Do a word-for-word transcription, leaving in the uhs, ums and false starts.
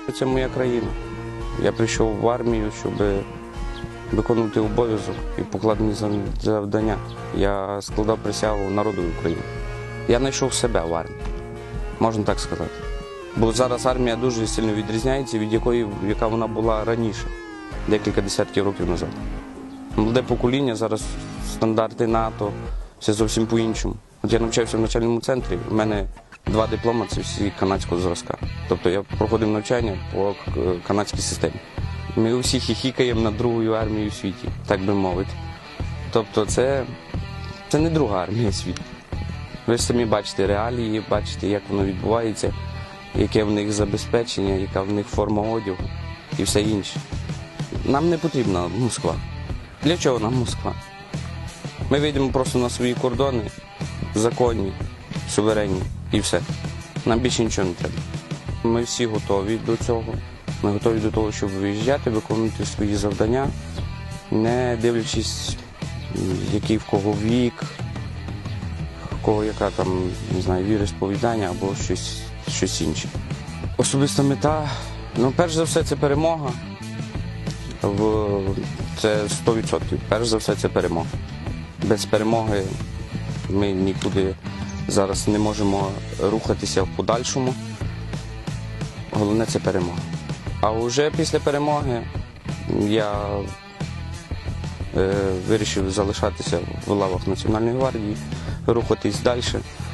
Це моя країна. Я прийшов в армію, щоб виконувати обов'язок і покладені завдання. Я складав присягу народу України. Я знайшов себе в армії, можна так сказати. Бо зараз армія дуже сильно відрізняється від якої, яка вона була раніше, декілька десятків років назад. Молоде покоління, зараз стандарти НАТО, все зовсім по-іншому. От я навчався в навчальному центрі, у мене два дипломи – це всі канадського зразка. Тобто я проходив навчання по канадській системі. Ми усі хіхікаємо над другою армією у світі, так би мовити. Тобто це, це не друга армія світу. Ви самі бачите реалії, бачите, як воно відбувається, яке в них забезпечення, яка в них форма одягу і все інше. Нам не потрібна Москва. Для чого нам Москва? Ми вийдемо просто на свої кордони, законні, суверенні і все. Нам більше нічого не треба. Ми всі готові до цього. Ми готові до того, щоб виїжджати, виконувати свої завдання, не дивлячись, який в кого вік, в кого яка там, не знаю, віросповідання або щось, щось інше. Особиста мета, ну, перш за все, це перемога. Це сто відсотків. Перш за все, це перемога. Без перемоги ми нікуди зараз не можемо рухатися в подальшому. Головне – це перемога. А вже після перемоги я е, вирішив залишатися в лавах Національної гвардії, рухатись далі.